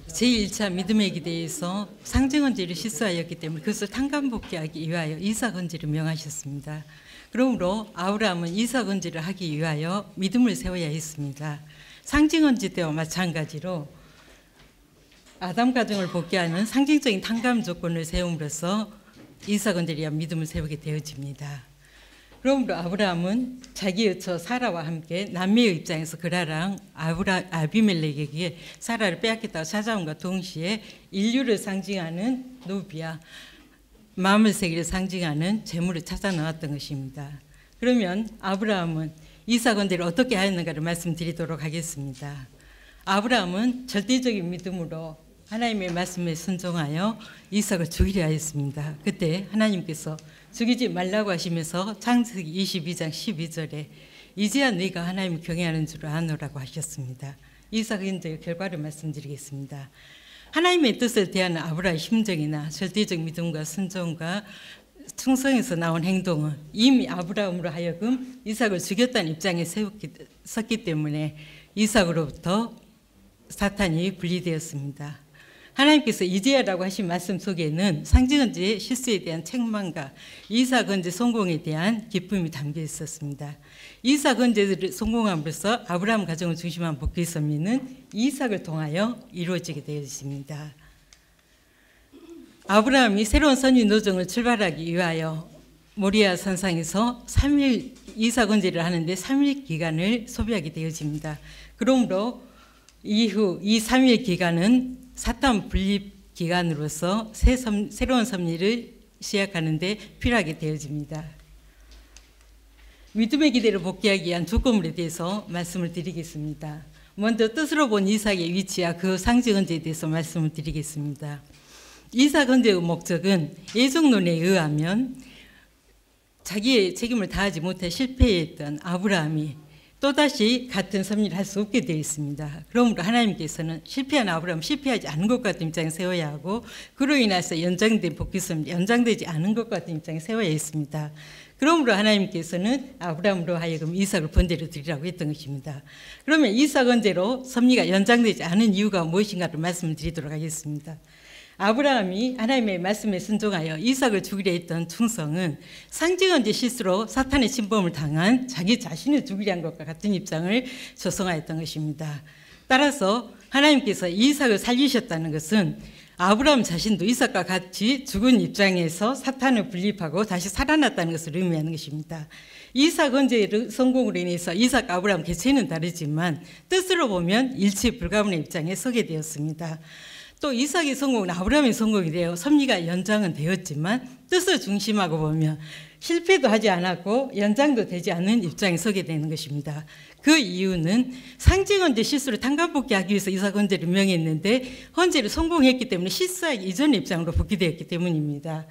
제1차 믿음의 기대에서 상징언지를 실수하였기 때문에 그것을 탕감복귀하기 위하여 이삭언지를 명하셨습니다. 그러므로 아브라함은 이삭언지를 하기 위하여 믿음을 세워야 했습니다. 상징언지 때와 마찬가지로 아담 가정을 복귀하는 상징적인 탕감 조건을 세움으로써 이삭언지를 위한 믿음을 세우게 되어집니다. 그러므로 아브라함은 자기의 처 사라와 함께 남매의 입장에서 그라랑 아비멜렉에게 사라를 빼앗겠다고 찾아온과 동시에 인류를 상징하는 노비와 마음의 세계를 상징하는 재물을 찾아 나왔던 것입니다. 그러면 아브라함은 이삭언지를 어떻게 하였는가를 말씀드리도록 하겠습니다. 아브라함은 절대적인 믿음으로 하나님의 말씀에 순종하여 이삭을 죽이려 하였습니다. 그때 하나님께서 죽이지 말라고 하시면서 창세기 22장 12절에 이제야 네가 하나님을 경외하는 줄 아노라고 하셨습니다. 이삭의 결과를 말씀드리겠습니다. 하나님의 뜻을 대하는 아브라함의 심정이나 절대적 믿음과 순종과 충성에서 나온 행동은 이미 아브라함으로 하여금 이삭을 죽였다는 입장에 섰기 때문에 이삭으로부터 사탄이 분리되었습니다. 하나님께서 이제야라고 하신 말씀 속에는 상징언지의 실수에 대한 책망과 이삭언지 성공에 대한 기쁨이 담겨 있었습니다. 이삭언지를 성공함으로써 아브라함 가정을 중심한 복귀 섭리는 이삭을 통하여 이루어지게 되어 있습니다. 아브라함이 새로운 선지 노정을 출발하기 위하여 모리아 산상에서 3일 이삭언지를 하는데 3일 기간을 소비하게 되어집니다. 그러므로 이후 이 3일 기간은 사탄 분립 기간으로서 새로운 섭리를 시작하는 데 필요하게 되어집니다. 믿음의 기대를 복귀하기 위한 조건물에 대해서 말씀을 드리겠습니다. 먼저 뜻으로 본 이삭의 위치와 그 상징언지에 대해서 말씀을 드리겠습니다. 이삭언지의 목적은 예정론에 의하면 자기의 책임을 다하지 못해 실패했던 아브라함이 또다시 같은 섭리를 할 수 없게 되어 있습니다. 그러므로 하나님께서는 실패한 아브라함 실패하지 않은 것 같은 입장에 세워야 하고 그로 인해서 연장된 복귀 섭리, 연장되지 않은 것 같은 입장에 세워야 했습니다. 그러므로 하나님께서는 아브라함으로 하여금 이삭을 번제로 드리라고 했던 것입니다. 그러면 이삭 언제로 섭리가 연장되지 않은 이유가 무엇인가를 말씀을 드리도록 하겠습니다. 아브라함이 하나님의 말씀에 순종하여 이삭을 죽이려 했던 충성은 상징언지 실수로 사탄의 침범을 당한 자기 자신을 죽이려 한 것과 같은 입장을 조성하였던 것입니다. 따라서 하나님께서 이삭을 살리셨다는 것은 아브라함 자신도 이삭과 같이 죽은 입장에서 사탄을 분립하고 다시 살아났다는 것을 의미하는 것입니다. 이삭 언제의 성공으로 인해서 이삭과 아브라함 개체는 다르지만 뜻으로 보면 일치 불가분의 입장에 서게 되었습니다. 또 이삭의 성공은 아브라함의 성공이 되어 섭리가 연장은 되었지만 뜻을 중심하고 보면 실패도 하지 않았고 연장도 되지 않는 입장에 서게 되는 것입니다. 그 이유는 상징언지 실수를 탕감복귀하기 위해서 이삭 언제를 명했는데 헌재를 성공했기 때문에 실수하기 이전의 입장으로 복귀되었기 때문입니다.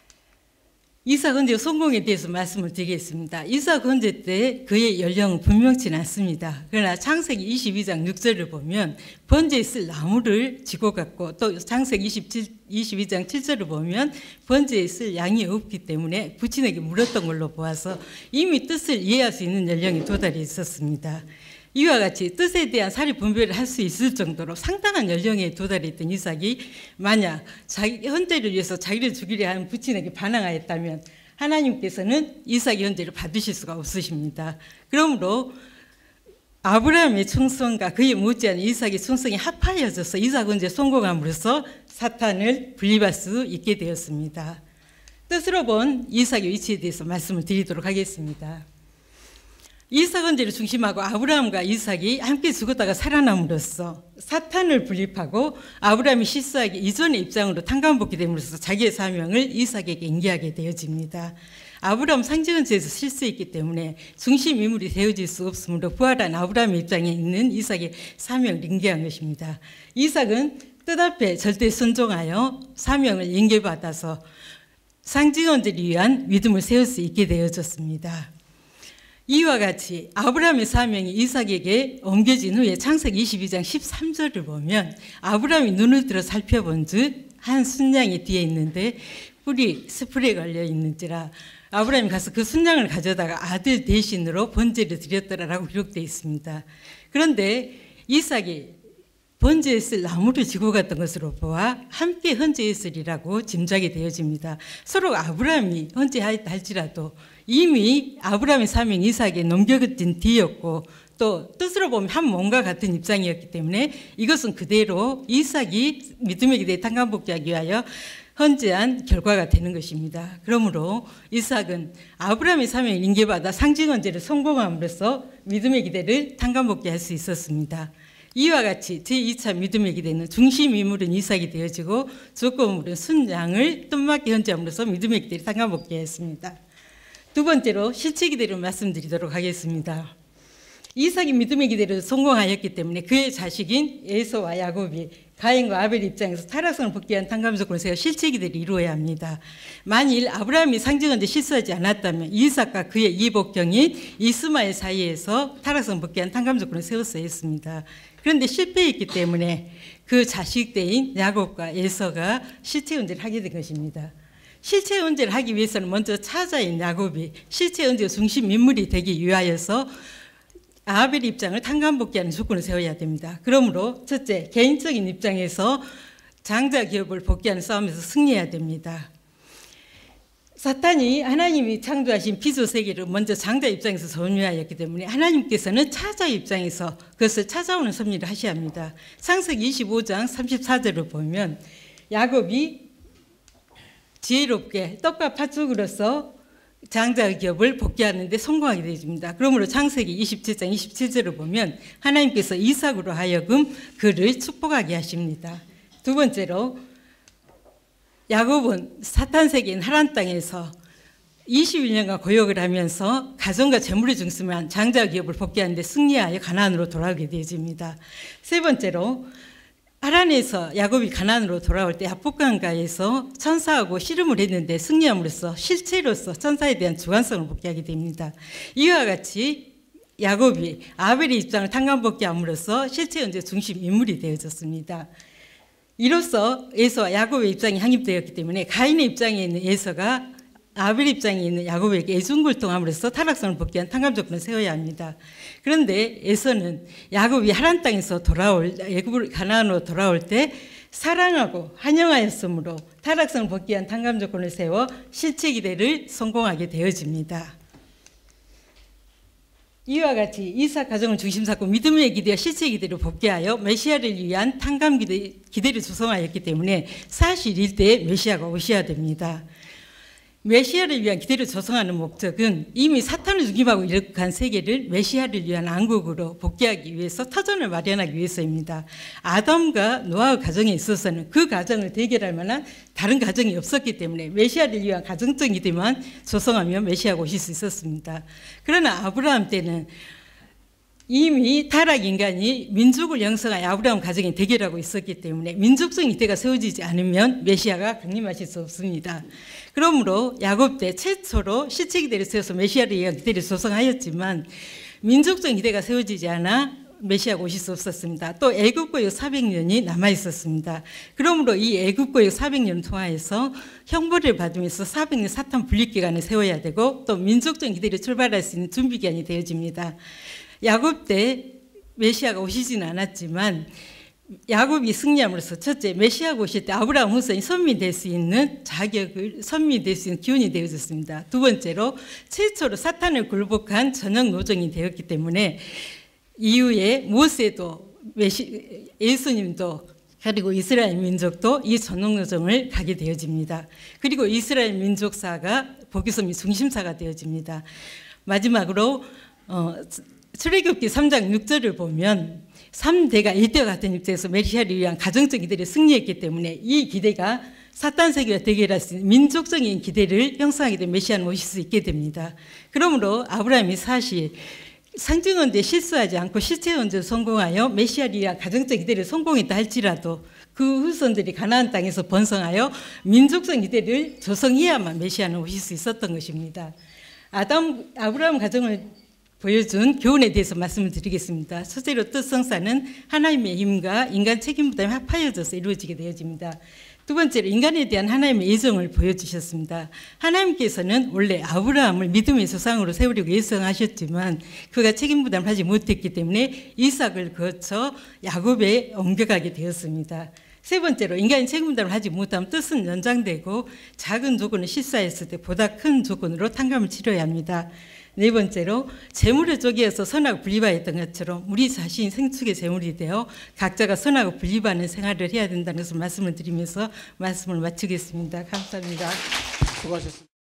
이삭 언제 성공에 대해서 말씀을 드리겠습니다. 이삭 언제 때 그의 연령은 분명치는 않습니다. 그러나 창세기 22장 6절을 보면 번제에 쓸 나무를 지고 갔고 또 창세기 22장 7절을 보면 번제에 쓸 양이 없기 때문에 부친에게 물었던 걸로 보아서 이미 뜻을 이해할 수 있는 연령에 도달해 있었습니다. 이와 같이 뜻에 대한 사리 분별을 할 수 있을 정도로 상당한 연령에 도달했던 이삭이 만약 자기 헌재를 위해서 자기를 죽이려 하는 부친에게 반항하였다면 하나님께서는 이삭의 헌재를 받으실 수가 없으십니다. 그러므로 아브라함의 충성과 그에 못지않은 이삭의 충성이 합하여져서 이삭 헌재 성공함으로써 사탄을 분립할 수 있게 되었습니다. 뜻으로 본 이삭의 위치에 대해서 말씀을 드리도록 하겠습니다. 이삭 언제를 중심하고 아브라함과 이삭이 함께 죽었다가 살아남으로써 사탄을 분립하고 아브라함이 실수하기 이전의 입장으로 탕감복귀 됨으로써 자기의 사명을 이삭에게 인계하게 되어집니다. 아브라함 상징언지에서 실수했기 때문에 중심 인물이 되어질 수 없으므로 부활한 아브라함의 입장에 있는 이삭의 사명을 인계한 것입니다. 이삭은 뜻 앞에 절대 순종하여 사명을 인계받아서 상징언지를 위한 믿음을 세울 수 있게 되어졌습니다. 이와 같이 아브라함의 사명이 이삭에게 옮겨진 후에 창세기 22장 13절을 보면 아브라함이 눈을 들어 살펴본 즉 한 순양이 뒤에 있는데 뿔이 스풀에 걸려 있는지라 아브라함이 가서 그 순양을 가져다가 아들 대신으로 번제를 드렸더라라고 기록되어 있습니다. 그런데 이삭이 번제했을 나무를 지고 갔던 것으로 보아 함께 헌제했으리라고 짐작이 되어집니다. 서로 아브라함이 헌제하였다 할지라도 이미 아브라함의 사명 이삭에 넘겨진 뒤였고 또 뜻으로 보면 한 몸과 같은 입장이었기 때문에 이것은 그대로 이삭이 믿음의 기대에 탕감복귀하기 위하여 헌제한 결과가 되는 것입니다. 그러므로 이삭은 아브라함의 사명을 인계받아 상징 헌제를 성공함으로써 믿음의 기대를 탕감복귀할 수 있었습니다. 이와 같이 제2차 믿음의 기대는 중심 인물은 이삭이 되어지고 조건물은 순양을 뜻맞게 헌제함으로써 믿음의 기대를 탕감복귀했습니다. 두 번째로 실체 기대를 말씀드리도록 하겠습니다. 이삭이 믿음의 기대를 성공하였기 때문에 그의 자식인 에서와 야곱이 가인과 아벨 입장에서 타락성을 복귀한 탕감 조건을 세워 실체 기대를 이루어야 합니다. 만일 아브라함이 상징헌제 실수하지 않았다면 이삭과 그의 이복경인 이스마엘 사이에서 타락성 복귀한 탕감 조건을 세웠어야 했습니다. 그런데 실패했기 때문에 그 자식 때인 야곱과 에서가 실체 헌제를 하게 된 것입니다. 실체 헌제를 하기 위해서는 먼저 차자인 야곱이 실체 헌제 중심 인물이 되기 위하여서 아벨 입장을 탕감복귀하는 조건을 세워야 됩니다. 그러므로 첫째, 개인적인 입장에서 장자 기업을 복귀하는 싸움에서 승리해야 됩니다. 사탄이 하나님이 창조하신 피조 세계를 먼저 장자 입장에서 점유하였기 때문에 하나님께서는 차자 입장에서 그것을 찾아오는 섭리를 하셔야 합니다. 창세기 25장 34절을 보면 야곱이 지혜롭게 떡과 팥죽으로서 장자 기업을 복귀하는 데 성공하게 되어집니다. 그러므로 창세기 27장 27절을 보면 하나님께서 이삭으로 하여금 그를 축복하게 하십니다. 두 번째로 야곱은 사탄 세계인 하란 땅에서 21년간 고역을 하면서 가정과 재물을 중심한 장자 기업을 복귀하는 데 승리하여 가나안으로 돌아오게 되어집니다. 세 번째로 하란에서 야곱이 가나안으로 돌아올 때 압복강가에서 천사하고 씨름을 했는데 승리함으로써 실체로서 천사에 대한 주관성을 복귀하게 됩니다. 이와 같이 야곱이 아벨의 입장을 탕감복귀함으로써 실체 헌제 중심 인물이 되어졌습니다. 이로써 에서와 야곱의 입장이 확립되었기 때문에 가인의 입장에 있는 에서가 아벨 입장에 있는 야곱에게 애중굴동함으로써 타락성을 복귀한 탕감 조건을 세워야 합니다. 그런데 에서는 야곱이 하란 땅에서 애굽 가나안으로 돌아올 때 사랑하고 환영하였으므로 타락성을 복귀한 탕감 조건을 세워 실체 기대를 성공하게 되어집니다. 이와 같이 이삭 가정을 중심 삼고 믿음의 기대와 실체 기대를 복귀하여 메시아를 위한 탕감 기대를 조성하였기 때문에 사실 일대에 메시아가 오셔야 됩니다. 메시아를 위한 기대를 조성하는 목적은 이미 사탄을 중심하고 이룩한 세계를 메시아를 위한 왕국으로 복귀하기 위해서 터전을 마련하기 위해서입니다. 아담과 노아의 가정에 있어서는 그 가정을 대결할 만한 다른 가정이 없었기 때문에 메시아를 위한 가정적 기대만 조성하면 메시아가 오실 수 있었습니다. 그러나 아브라함 때는 이미 타락 인간이 민족을 형성하여 아브라함 가정에 대결하고 있었기 때문에 민족적 기대가 세워지지 않으면 메시아가 강림하실 수 없습니다. 그러므로 야곱 때 최초로 실체 기대를 세워서 메시아를 위한 기대를 조성하였지만 민족적 기대가 세워지지 않아 메시아가 오실 수 없었습니다. 또 애굽고역 400년이 남아 있었습니다. 그러므로 이 애굽고역 400년 통하여서 형벌을 받으면서 400년 사탄 분립 기간을 세워야 되고 또 민족적 기대를 출발할 수 있는 준비 기간이 되어집니다. 야곱 때 메시아가 오시지는 않았지만 야곱이 승리함으로써 첫째 메시아가 오실 때 아브라함 후손이 선민될 수 있는 자격을 선민될 수 있는 기운이 되어졌습니다. 두 번째로 최초로 사탄을 굴복한 전형 노정이 되었기 때문에 이후에 모세도 예수님도 그리고 이스라엘 민족도 이 전형 노정을 가게 되어집니다. 그리고 이스라엘 민족사가 복유섬이 중심사가 되어집니다. 마지막으로 출애굽기 3장 6절을 보면 3대가 1대와 같은 입장에서 메시아를 위한 가정적 기대를 승리했기 때문에 이 기대가 사탄 세계와 대결할 수 있는 민족적인 기대를 형성하게 된 메시아는 오실 수 있게 됩니다. 그러므로 아브라함이 사실 상징헌제 실수하지 않고 실체헌제를 성공하여 메시아를 위한 가정적 기대를 성공했다 할지라도 그 후손들이 가나안 땅에서 번성하여 민족적 기대를 조성해야만 메시아는 오실 수 있었던 것입니다. 아브라함 가정을 보여준 교훈에 대해서 말씀을 드리겠습니다. 첫째로 뜻성사는 하나님의 힘과 인간 책임 부담이 합하여져서 이루어지게 되어집니다. 두 번째로 인간에 대한 하나님의 예정을 보여주셨습니다. 하나님께서는 원래 아브라함을 믿음의 조상으로 세우려고 예정하셨지만 그가 책임 부담을 하지 못했기 때문에 이삭을 거쳐 야곱에 옮겨가게 되었습니다. 세 번째로 인간이 책임 부담을 하지 못하면 뜻은 연장되고 작은 조건을 실수했을 때 보다 큰 조건으로 탕감을 치러야 합니다. 네 번째로 재물의 쪽이어서 선하고 분리하였던 것처럼 우리 자신이 생축의 재물이 되어 각자가 선하고 분리하는 생활을 해야 된다는 것을 말씀을 드리면서 말씀을 마치겠습니다. 감사합니다. 수고하셨습니다.